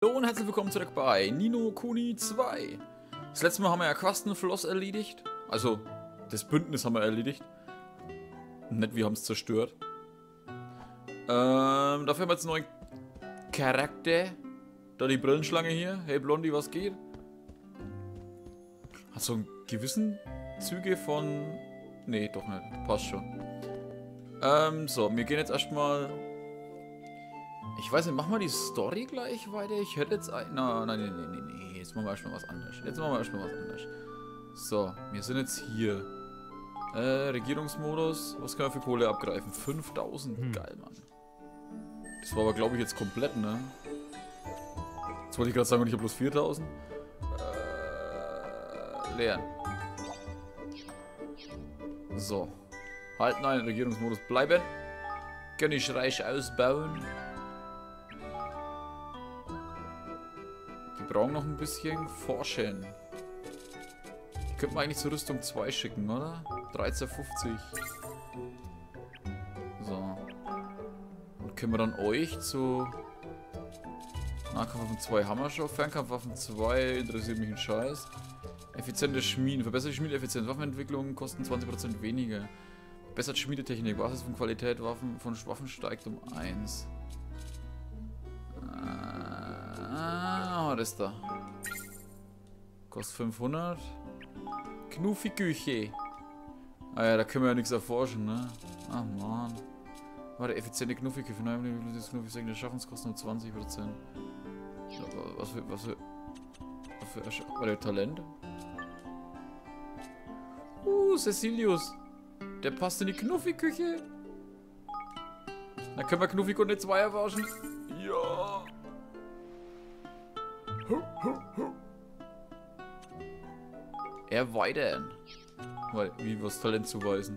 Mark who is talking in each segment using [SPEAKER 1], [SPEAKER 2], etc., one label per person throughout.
[SPEAKER 1] Hallo und herzlich willkommen zurück bei Ni no Kuni 2. Das letzte Mal haben wir ja Quastenfloss erledigt. Also, das Bündnis haben wir erledigt. Nicht, wir haben es zerstört. Dafür haben wir jetzt einen neuen Charakter. Da die Brillenschlange hier. Hey Blondie, was geht? Hat so einen gewissen Züge von... Nee, doch nicht. Passt schon. So, wir gehen jetzt erstmal... Ich weiß nicht, machen wir die Story gleich weiter? Ich hätte jetzt ein... Nein. Jetzt machen wir erstmal was anderes. So, wir sind jetzt hier. Regierungsmodus. Was können wir für Kohle abgreifen? 5000. Geil, Mann. Das war aber, glaube ich, jetzt komplett, ne? Jetzt wollte ich gerade sagen, und ich habe bloß 4000. Leeren. So. Halt, nein, Regierungsmodus bleiben. Kann ich reich ausbauen. Die brauchen noch ein bisschen forschen. Die könnten wir eigentlich zur Rüstung 2 schicken, oder? 13,50. So. Und können wir dann euch zu... Nahkampfwaffen 2 haben wir schon. Fernkampfwaffen 2 interessiert mich ein Scheiß. Effiziente Schmieden. Verbesserte Schmiedeeffizienz. Waffenentwicklung kosten 20% weniger. Bessert Schmiedetechnik. Basis von Qualität. Waffen steigt um 1. Was ist da? Kostet 500. Knuffi-Küche. Ah ja, da können wir ja nichts erforschen, ne? Ach man. Warte, effiziente Knuffi-Küche. Das Knuffi senkt die Schaffenskosten um 20%. Was für warte, Talent? Cecilius. Der passt in die Knuffi-Küche. Dann können wir Knuffi-Kunde 2 erforschen. Ja. Erweitern. Wie was Talent zuweisen.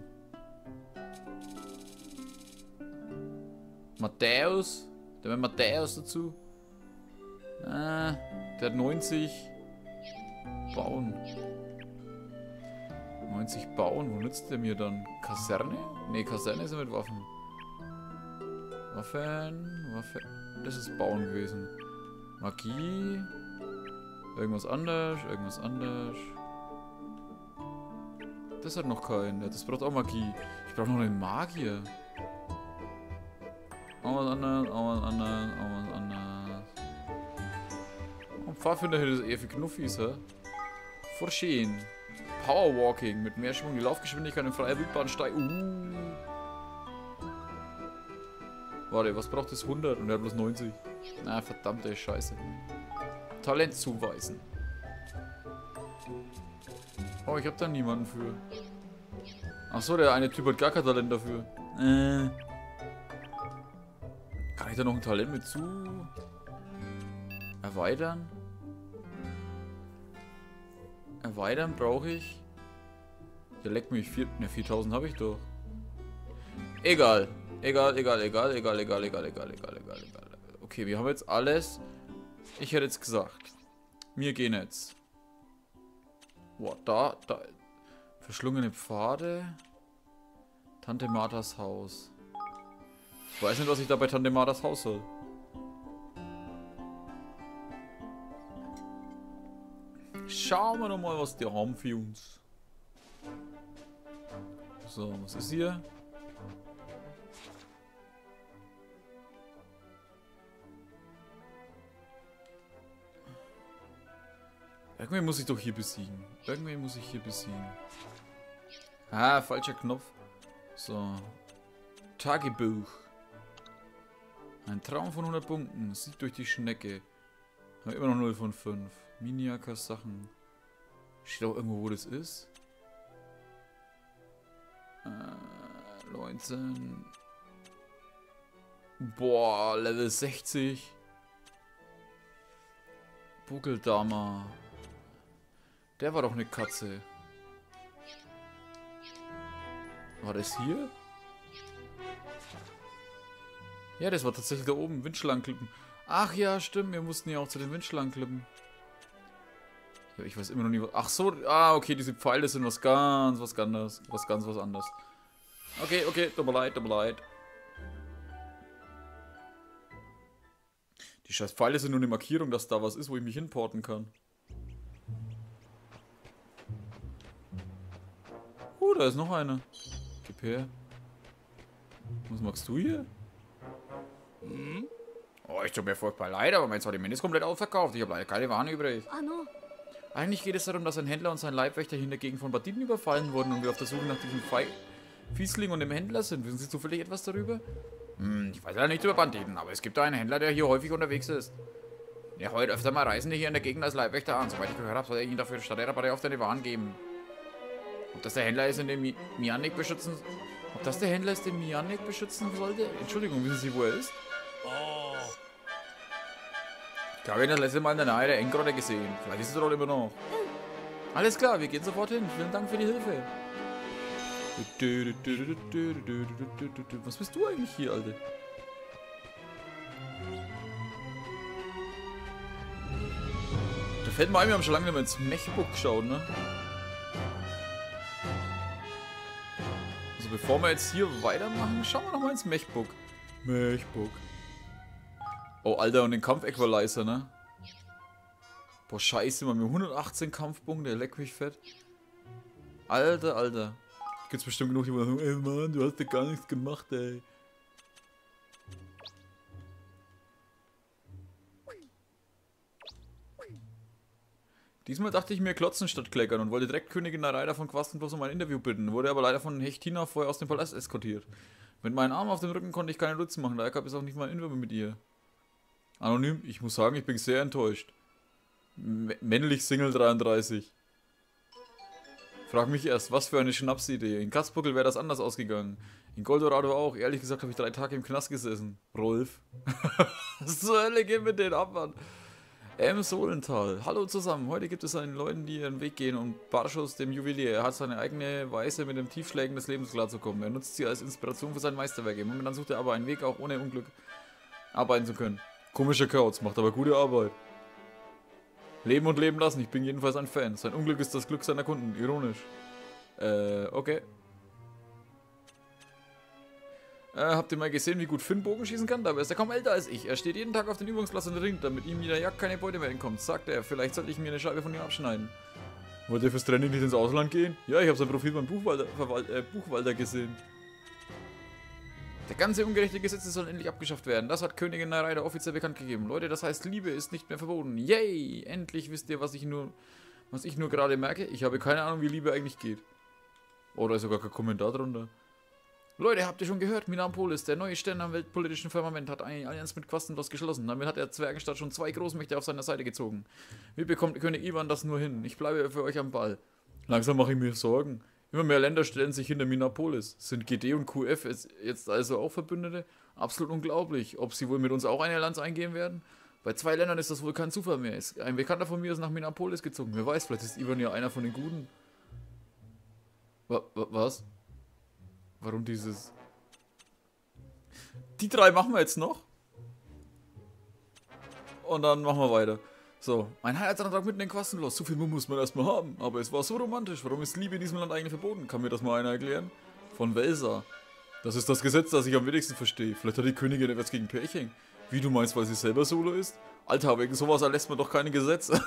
[SPEAKER 1] Matthäus. Der will Matthäus dazu. Der hat 90. Bauen. 90 bauen. Wo nützt der mir dann? Kaserne? Ne, Kaserne ist ja mit Waffen. Waffen. Das ist Bauen gewesen. Magie. Irgendwas anders. Das hat noch keinen. Das braucht auch Magie. Ich brauche noch einen Magier. Auch was anderes. Und Pfadfinder hätte das eher für Knuffis, hä? Forschen. Powerwalking. Mit mehr Schwung. Die Laufgeschwindigkeit in freier Wildbahn steigt. Warte, was braucht das? 100 und er hat bloß 90. Na, verdammte Scheiße. Talent zuweisen. Oh, ich hab da niemanden für. Achso, der eine Typ hat gar kein Talent dafür. Kann ich da noch ein Talent mit zu? Erweitern? Erweitern brauche ich. Der leckt mich 4000 habe ich doch. Egal. Okay, wir haben jetzt alles. Ich hätte jetzt gesagt. Wir gehen jetzt. Boah, da. Verschlungene Pfade. Tante Marthas Haus. Ich weiß nicht, was ich da bei Tante Marthas Haus soll. Schauen wir doch mal, was die haben für uns. So, was ist hier? Irgendwen muss ich doch hier besiegen. Ah, falscher Knopf. So. Tagebuch. Ein Traum von 100 Punkten. Sieg durch die Schnecke. Haben wir immer noch 0 von 5. Miniakas Sachen. Steht auch irgendwo, wo das ist. 19. Boah, Level 60. Buckeldama. Der war doch eine Katze. War das hier? Ja, das war tatsächlich da oben. Windschlangenklippen. Ach ja, stimmt. Wir mussten ja auch zu den Windschlangenklippen. Ja, ich weiß immer noch nie was. Ach so. Ah, okay. Diese Pfeile sind was ganz anderes. Okay. Tut mir leid. Die scheiß Pfeile sind nur eine Markierung, dass da was ist, wo ich mich hinporten kann. Da ist noch eine. Gib her. Was magst du hier? Hm? Oh, ich tut mir furchtbar leid, aber mein Sortiment ist komplett ausverkauft. Ich habe leider keine Waren übrig. Eigentlich geht es darum, dass ein Händler und sein Leibwächter hier in der Gegend von Banditen überfallen wurden und wir auf der Suche nach diesem Fiesling und dem Händler sind. Wissen Sie zufällig etwas darüber? Ich weiß leider nichts über Banditen, aber es gibt da einen Händler, der hier häufig unterwegs ist. Der heute öfter mal Reisende hier in der Gegend als Leibwächter an. Soweit ich gehört habe, soll er ihnen dafür Stadtrabatte auf deine Waren geben. Ob das der Händler ist, in dem Mianik beschützen... Ob das der Händler ist, den Mianik beschützen sollte? Entschuldigung, wissen Sie, wo er ist? Ich habe ihn das letzte Mal in der Nähe der Endgrotte gesehen. Vielleicht ist es dort immer noch. Alles klar, wir gehen sofort hin. Vielen Dank für die Hilfe. Was bist du eigentlich hier, Alter? Da fällt mir ein, wir haben schon lange nicht mehr ins Mechbook geschaut, ne? Also bevor wir jetzt hier weitermachen, schauen wir nochmal ins Mechbook. Mechbook. Oh, Alter, und den Kampf-Equalizer, ne? Boah, scheiße, man, mit 118 Kampfpunkte, leck mich fett. Alter, Alter. Gibt's bestimmt genug, die sagen, ey Mann, du hast ja gar nichts gemacht, ey. Diesmal dachte ich mir klotzen statt kleckern und wollte direkt Königin Narayda von Quastenbloß um ein Interview bitten, wurde aber leider von Hechtina vorher aus dem Palast eskortiert. Mit meinen Armen auf dem Rücken konnte ich keine Nutzen machen, daher gab es auch nicht mal ein Interview mit ihr. Anonym, ich muss sagen, ich bin sehr enttäuscht. Männlich Single 33. Frag mich erst, was für eine Schnapsidee. In Katzbuckel wäre das anders ausgegangen. In Goldorado auch. Ehrlich gesagt habe ich 3 Tage im Knast gesessen. Rolf. Was zur Hölle geht mit denen ab, Mann? Solenthal. Hallo zusammen. Heute gibt es einen Leuten, die ihren Weg gehen und Barschus, dem Juwelier. Er hat seine eigene Weise, mit den Tiefschlägen des Lebens klarzukommen. Er nutzt sie als Inspiration für sein Meisterwerk. Momentan sucht er aber einen Weg, auch ohne Unglück arbeiten zu können. Komischer Kauz, macht aber gute Arbeit. Leben und leben lassen, ich bin jedenfalls ein Fan. Sein Unglück ist das Glück seiner Kunden. Ironisch. Okay. Habt ihr mal gesehen, wie gut Finn Bogen schießen kann? Dabei ist er kaum älter als ich. Er steht jeden Tag auf den Übungsplatz und ringt, damit ihm in der Jagd keine Beute mehr entkommt. Sagt er, vielleicht sollte ich mir eine Scheibe von ihm abschneiden. Wollt ihr fürs Training nicht ins Ausland gehen? Ja, ich habe sein Profil beim Buchwalter gesehen. Der ganze ungerechte Gesetze soll endlich abgeschafft werden. Das hat Königin Narayda offiziell bekannt gegeben. Leute, das heißt, Liebe ist nicht mehr verboten. Yay! Endlich wisst ihr, was ich nur gerade merke. Ich habe keine Ahnung, wie Liebe eigentlich geht. Oder ist sogar kein Kommentar drunter. Leute, habt ihr schon gehört? Minampolis, der neue Stern am weltpolitischen Firmament, hat eine Allianz mit Quastenbloß geschlossen. Damit hat der Zwergenstadt schon 2 Großmächte auf seiner Seite gezogen. Wie bekommt König Ivan das nur hin? Ich bleibe für euch am Ball. Langsam mache ich mir Sorgen. Immer mehr Länder stellen sich hinter Minneapolis. Sind GD und QF jetzt also auch Verbündete? Absolut unglaublich. Ob sie wohl mit uns auch eine Allianz eingehen werden? Bei 2 Ländern ist das wohl kein Zufall mehr. Ein Bekannter von mir ist nach Minneapolis gezogen. Wer weiß, vielleicht ist Ivan ja einer von den Guten. Was? Warum dieses... Die 3 machen wir jetzt noch. Und dann machen wir weiter. So, ein Heiratsantrag mitten in Quastenbloß. So viel muss man erstmal haben. Aber es war so romantisch. Warum ist Liebe in diesem Land eigentlich verboten? Kann mir das mal einer erklären? Von Welsa. Das ist das Gesetz, das ich am wenigsten verstehe. Vielleicht hat die Königin etwas gegen Pärchen. Wie, du meinst, weil sie selber Solo ist? Alter, wegen sowas erlässt man doch keine Gesetze.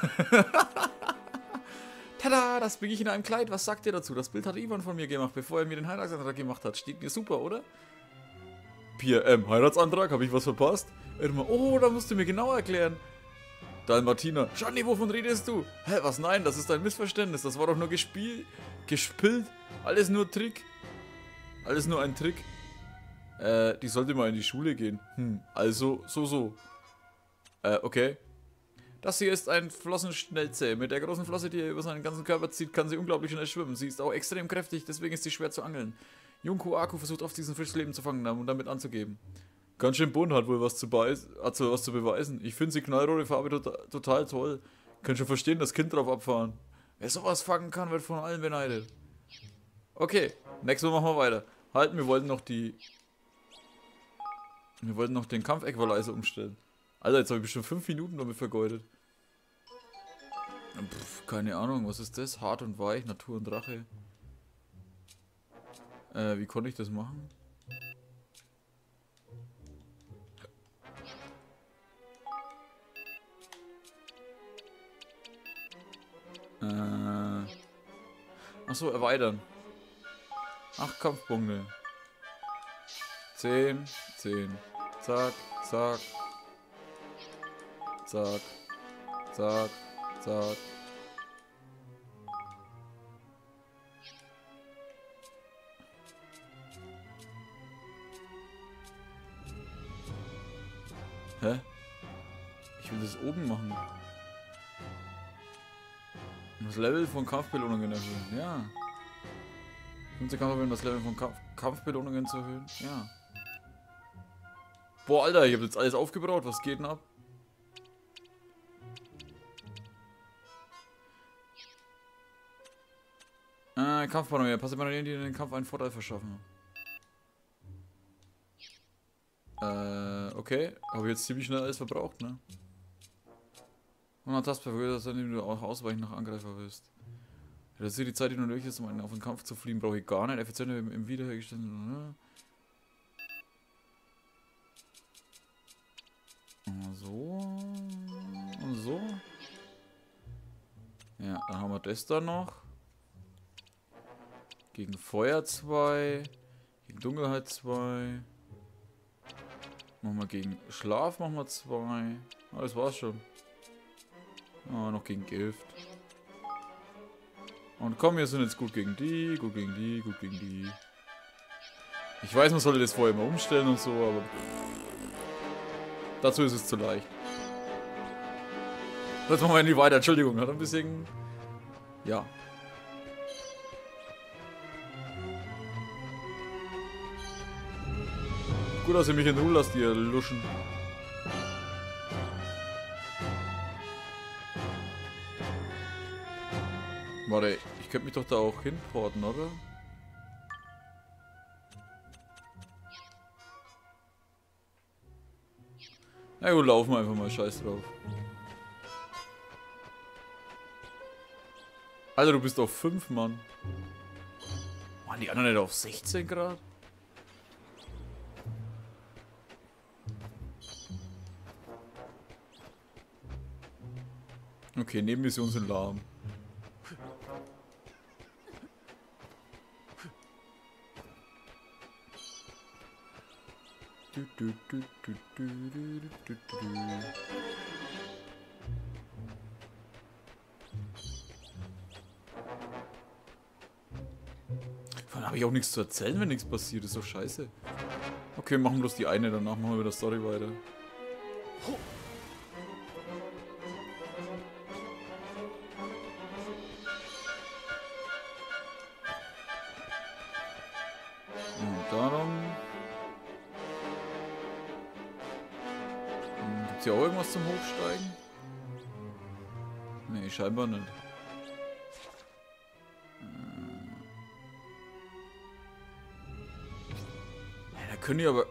[SPEAKER 1] Tada, das bin ich in einem Kleid. Was sagt ihr dazu? Das Bild hat Ivan von mir gemacht, bevor er mir den Heiratsantrag gemacht hat. Steht mir super, oder? Pia, Heiratsantrag? Habe ich was verpasst? Oh, da musst du mir genau erklären. Dann Martina. Johnny, wovon redest du? Hä, was? Nein, das ist ein Missverständnis. Das war doch nur gespillt. Alles nur Trick. Alles nur ein Trick. Die sollte mal in die Schule gehen. Also, so. Okay. Das hier ist ein Flossenschnellzäh. Mit der großen Flosse, die er über seinen ganzen Körper zieht, kann sie unglaublich schnell schwimmen. Sie ist auch extrem kräftig, deswegen ist sie schwer zu angeln. Junko Aku versucht oft diesen Fisch Leben zu fangen und damit anzugeben. Ganz schön bunt, hat wohl was zu beweisen. Ich finde sie knallrote Farbe total toll. Kann schon verstehen, das Kind drauf abfahren. Wer sowas fangen kann, wird von allen beneidet. Okay, nächstes Mal machen wir weiter. Halt, wir wollten noch den Kampf-Equalizer umstellen. Alter, jetzt habe ich bestimmt 5 Minuten damit vergeudet. Keine Ahnung, was ist das? Hart und weich, Natur und Drache. Wie konnte ich das machen? Achso, erweitern. 8 Kampfpunkte. 10, 10. Zack, zack. Zack, zack, zack. Hä? Ich will das oben machen. Das Level von Kampfbelohnungen erhöhen, ja. Nutze Kampfbelohnungen, das Level von Kampfbelohnungen zu erhöhen, ja. Boah, Alter, ich hab jetzt alles aufgebaut, was geht denn ab? Kampfbelohnungen, passive Manöver, die in den Kampf einen Vorteil verschaffen. Okay. Habe jetzt ziemlich schnell alles verbraucht, ne? Und eine Taste verwirrt, indem du auch ausweichen nach Angreifer willst. Ja, das ist die Zeit, die nur nötig ist, um auf den Kampf zu fliehen, brauche ich gar nicht. Effizient im wiederhergestellten. Ne? So. Und so. Ja, dann haben wir das da noch. Gegen Feuer 2. Gegen Dunkelheit 2. Machen wir gegen Schlaf, machen wir 2. Ah, das war's schon. Ah, noch gegen Gift. Und komm, wir sind jetzt gut gegen die, gut gegen die, gut gegen die. Ich weiß, man sollte das vorher mal umstellen und so, aber dazu ist es zu leicht. Jetzt machen wir nicht weiter, Entschuldigung, hat ein bisschen... Ja. Gut, dass ihr mich in Ruhe lasst, ihr Luschen. Warte, ich könnte mich doch da auch hinporten, oder? Na gut, laufen wir einfach mal, scheiß drauf. Alter, du bist auf 5, Mann. Waren die anderen nicht auf 16 Grad? Okay, Nebenmissionen sind lahm. Dann habe ich auch nichts zu erzählen, wenn nichts passiert. Ist doch scheiße. Okay, machen bloß die eine, danach machen wir wieder Story weiter. Und darum. Gibt's hier auch irgendwas zum Hochsteigen? Nee, scheinbar nicht. Da können die aber...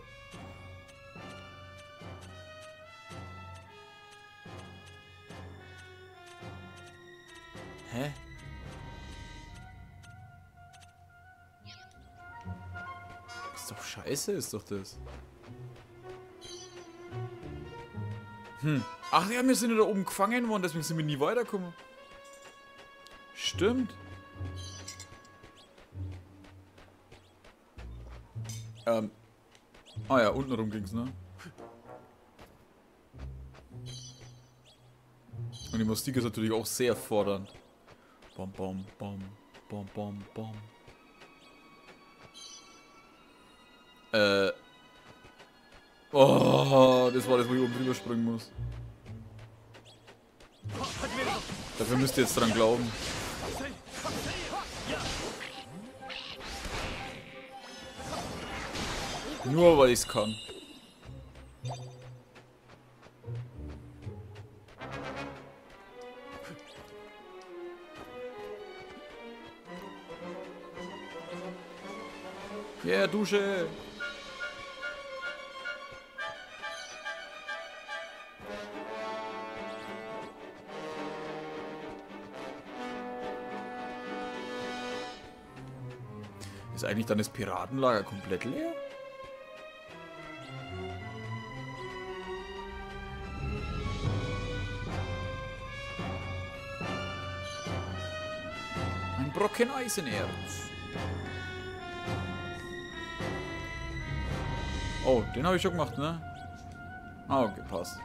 [SPEAKER 1] Hä? Ist doch scheiße, ist doch das. Ach ja, wir sind ja da oben gefangen worden, deswegen sind wir nie weitergekommen. Stimmt. Ah ja, unten rum ging's, ne? Und die Musik ist natürlich auch sehr fordernd. Bom, bom, bom, bom, bom, bom. Oh, das war das, wo ich oben drüber springen muss. Dafür müsst ihr jetzt dran glauben. Nur weil ich's kann. Yeah, Dusche! Ist eigentlich dann das Piratenlager komplett leer? Brocken Eisenerz. Oh, den habe ich schon gemacht, ne? Ah, okay, passt.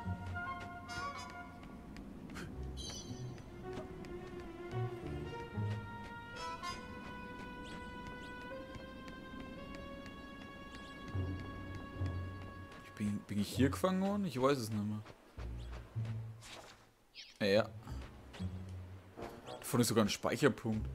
[SPEAKER 1] Bin ich hier gefangen worden? Ich weiß es nicht mehr. Ja. Davon ist sogar ein Speicherpunkt.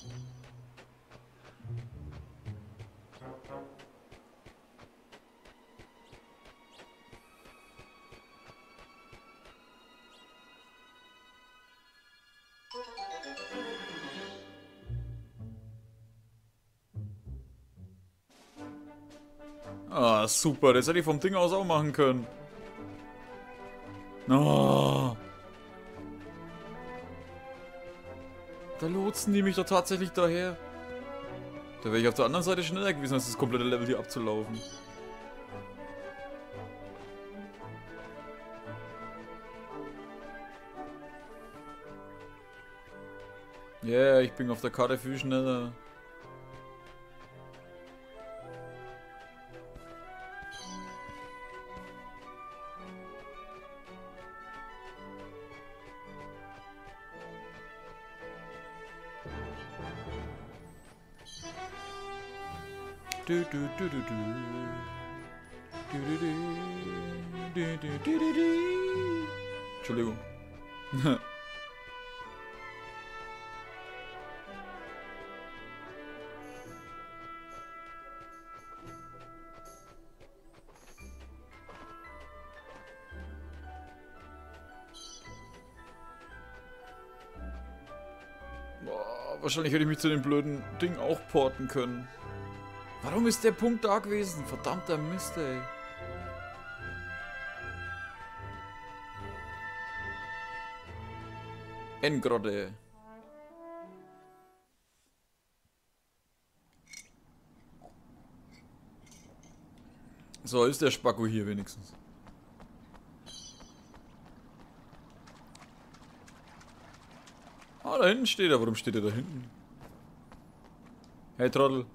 [SPEAKER 1] Ah, super. Das hätte ich vom Ding aus auch machen können. Oh. Da lotsen die mich doch tatsächlich daher. Da wäre ich auf der anderen Seite schneller gewesen, als das komplette Level hier abzulaufen. Yeah, ich bin auf der Karte viel schneller. Du, du, du, du, du. Du, du, du. Du, du, du, du, du. Entschuldigung. Boah, wahrscheinlich hätte ich mich zu dem blöden Ding auch porten können. Warum ist der Punkt da gewesen? Verdammter Mist, ey. Endgrotte. So, ist der Spacko hier wenigstens. Ah, da hinten steht er. Warum steht er da hinten? Hey, Trottel.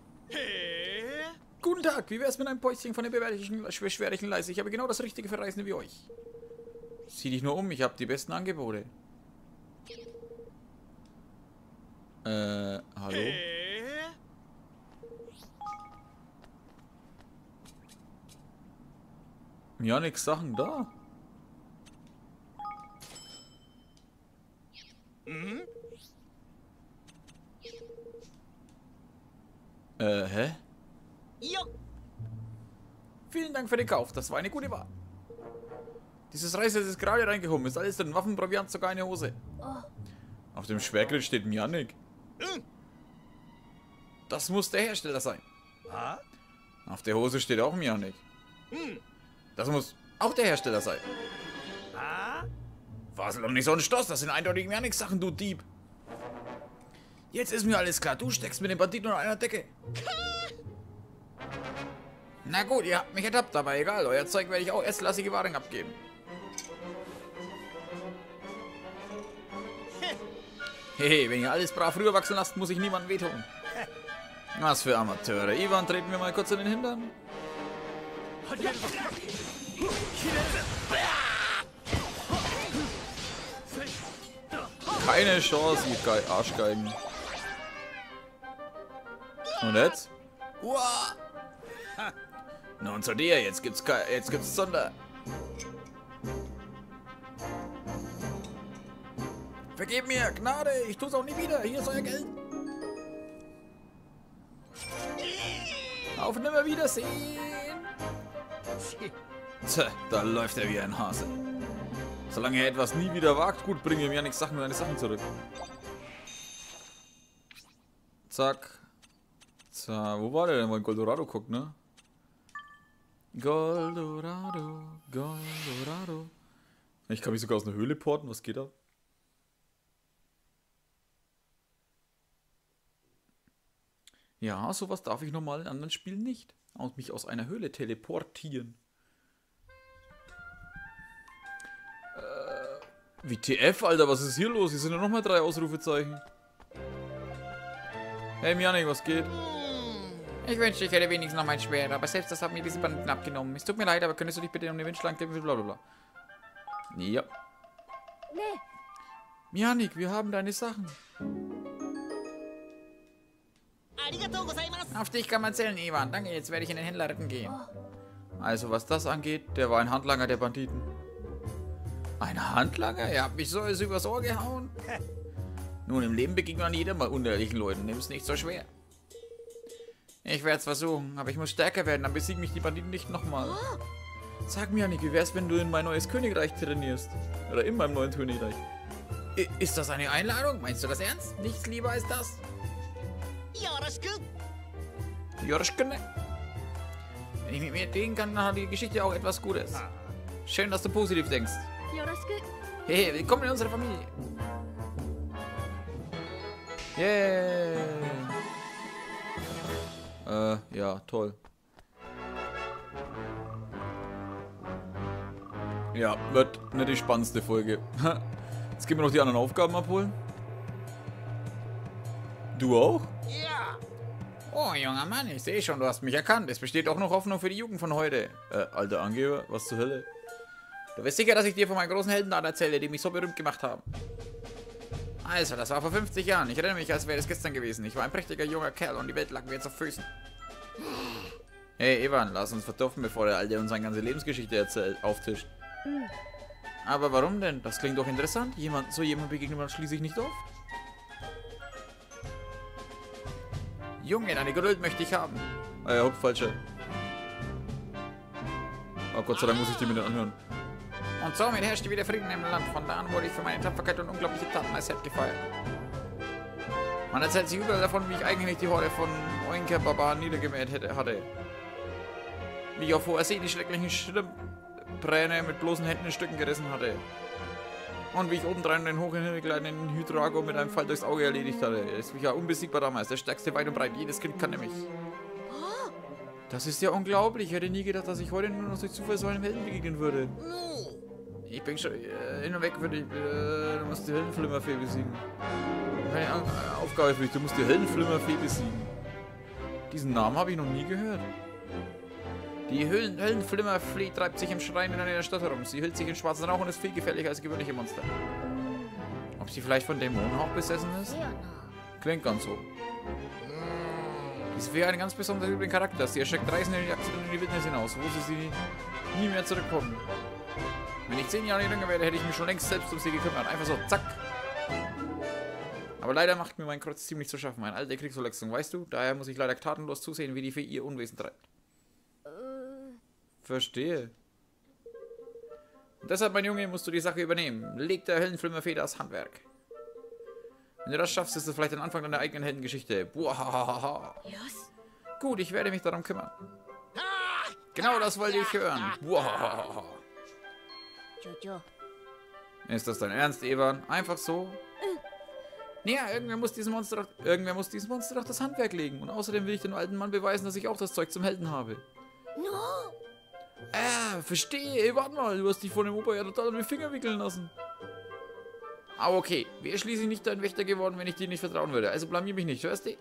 [SPEAKER 1] Guten Tag, wie wär's mit einem Päuschen von der beschwerlichen Leise? Ich habe genau das Richtige für Reisende wie euch. Sieh dich nur um, ich habe die besten Angebote. Hallo? Ja, nix Sachen da. Hä? Vielen Dank für den Kauf, das war eine gute Wahl. Dieses Reisset ist gerade reingekommen, ist alles drin, Waffen, Proviant, sogar eine Hose. Auf dem Schwergrill steht Mjanik. Das muss der Hersteller sein. Auf der Hose steht auch Mjanik. Das muss auch der Hersteller sein. Fasel doch nicht so ein Stoß, das sind eindeutig Mjanik-Sachen, du Dieb. Jetzt ist mir alles klar, du steckst mit dem Banditen unter einer Decke. Na gut, ihr habt mich ertappt, aber egal, euer Zeug werde ich auch erstklassige Waren abgeben. Hehe, wenn ihr alles brav rüberwachsen lasst, muss ich niemandem wehtun. Was für Amateure. Ivan, treten wir mal kurz in den Hintern. Keine Chance, ihr Arschgeigen. Und jetzt? Uah. Nun zu dir, jetzt gibt's Zunder. Vergib mir, Gnade, ich tu's auch nie wieder. Hier ist euer Geld. Auf Nimmerwiedersehen. Tja, da läuft er wie ein Hase. Solange er etwas nie wieder wagt, gut, bringe ihm ja nichts Sachen, seine Sachen zurück. Zack. So, wo war der denn? Mal in Goldorado guckt, ne? Goldorado, Goldorado. Ich kann mich sogar aus einer Höhle porten, was geht da? Ja, sowas darf ich normal in anderen Spielen nicht. Mich aus einer Höhle teleportieren. WTF, Alter, was ist hier los? Hier sind ja nochmal 3 Ausrufezeichen. Hey Mianik, was geht?
[SPEAKER 2] Ich wünschte, ich hätte wenigstens noch mein Schwert, aber selbst das haben mir diese Banditen abgenommen. Es tut mir leid, aber könntest du dich bitte um den Windschlag kämpfen? Blablabla.
[SPEAKER 1] Ja. Mianik, wir haben deine Sachen.
[SPEAKER 2] Auf dich kann man zählen, Ivan. Danke, jetzt werde ich in den Händler retten gehen.
[SPEAKER 1] Also was das angeht, der war ein Handlanger der Banditen. Ein Handlanger? Ihr habt mich so alles übers Ohr gehauen? Nun, im Leben begegnet man jedem mal unehrlichen Leuten. Nimm es nicht so schwer.
[SPEAKER 2] Ich werde es versuchen, aber ich muss stärker werden, dann besiegen mich die Banditen nicht nochmal.
[SPEAKER 1] Sag mir, Janik, wie wär's, wenn du in mein neues Königreich trainierst? Oder in meinem neuen Königreich?
[SPEAKER 2] Ist das eine Einladung? Meinst du das ernst? Nichts lieber als das? Jorschkene. Wenn ich mit mir reden kann, dann hat die Geschichte auch etwas Gutes. Schön, dass du positiv denkst. Hey, willkommen in unserer Familie.
[SPEAKER 1] Yeah. Ja, toll. Ja, wird nicht die spannendste Folge. Jetzt gehen wir noch die anderen Aufgaben abholen. Du auch?
[SPEAKER 2] Ja. Oh, junger Mann, ich sehe schon, du hast mich erkannt. Es besteht auch noch Hoffnung für die Jugend von heute.
[SPEAKER 1] Alter Angeber, was zur Hölle?
[SPEAKER 2] Du bist sicher, dass ich dir von meinen großen Heldendaten erzähle, die mich so berühmt gemacht haben. Also, das war vor 50 Jahren. Ich erinnere mich, als wäre es gestern gewesen. Ich war ein prächtiger junger Kerl und die Welt lag mir jetzt auf Füßen.
[SPEAKER 1] Hey, Ivan, lass uns vertupfen, bevor der Alte uns seine ganze Lebensgeschichte auftischt. Aber warum denn? Das klingt doch interessant. So jemand begegnet man schließlich nicht oft.
[SPEAKER 2] Junge, deine Geduld möchte ich haben.
[SPEAKER 1] Hopp, falscher. Oh Gott sei Dank muss ich die mir nicht anhören.
[SPEAKER 2] Und somit herrschte wieder Frieden im Land. Von da an wurde ich für meine Tapferkeit und unglaubliche Taten als Held gefeiert. Man erzählt sich überall davon, wie ich eigentlich die Horde von Oinker-Barbaren niedergemäht hatte. Wie ich auf hoher See die schrecklichen Schrimppräne mit bloßen Händen in Stücken gerissen hatte. Und wie ich obendrein den hoch hingegleitenden Hydrago mit einem Fall durchs Auge erledigt hatte. Ich war unbesiegbar damals, der stärkste weit und breit. Jedes Kind kannte mich. Das ist ja unglaublich. Ich hätte nie gedacht, dass ich heute nur noch durch Zufall so einem Helden begegnen würde. Ich bin schon hin und weg für dich. Du musst die Heldenflimmerfee besiegen. Meine Aufgabe für dich, du musst die Heldenflimmerfee besiegen. Diesen Namen habe ich noch nie gehört. Die Heldenflimmerfee treibt sich im Schrein in der Stadt herum. Sie hüllt sich in schwarzen Rauch und ist viel gefährlicher als gewöhnliche Monster. Ob sie vielleicht von Dämonenhauch besessen ist? Klingt ganz so. Dies wäre ein ganz besonders übrigen Charakter. Sie erschreckt Reisende in die Wildnis hinaus, wo sie nie mehr zurückkommen. Wenn ich 10 Jahre jünger wäre, hätte ich mich schon längst selbst um sie gekümmert. Einfach so, zack. Aber leider macht mir mein Kreuz ziemlich zu schaffen. Eine alte Kriegsverletzung, weißt du? Daher muss ich leider tatenlos zusehen, wie die Fee ihr Unwesen treibt. Verstehe. Und deshalb, mein Junge, musst du die Sache übernehmen. Leg der Heldenflimmerfee das Handwerk. Wenn du das schaffst, ist es vielleicht ein Anfang deiner eigenen Heldengeschichte. Buahahaha. Gut, ich werde mich darum kümmern. Genau das wollte ich hören. Buahahaha. Ist das dein Ernst, Evan? Einfach so? Naja, irgendwer muss diesem Monster doch das Handwerk legen. Und außerdem will ich dem alten Mann beweisen, dass ich auch das Zeug zum Helden habe. Verstehe. Warte mal, du hast dich von dem Opa ja total um die Finger wickeln lassen. Aber okay, wäre schließlich nicht dein Wächter geworden, wenn ich dir nicht vertrauen würde. Also blamier mich nicht, hörst du?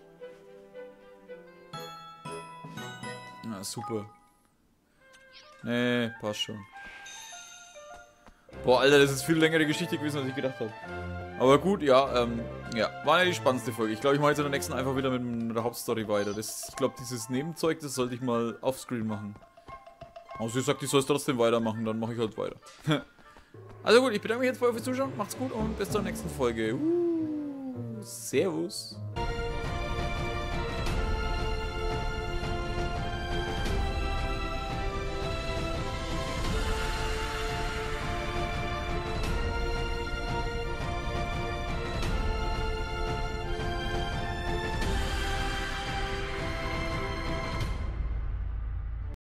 [SPEAKER 2] Na, super. Nee, passt schon. Boah, Alter, das ist viel längere Geschichte gewesen, als ich gedacht habe. Aber gut, ja, war ja die spannendste Folge. Ich glaube, ich mache jetzt in der nächsten einfach wieder mit der Hauptstory weiter. Ich glaube, dieses Nebenzeug, das sollte ich mal offscreen machen. Also ich sagt, ich soll es trotzdem weitermachen, dann mache ich halt weiter. Also gut, ich bedanke mich jetzt vorher fürs Zuschauen, macht's gut und bis zur nächsten Folge. Servus.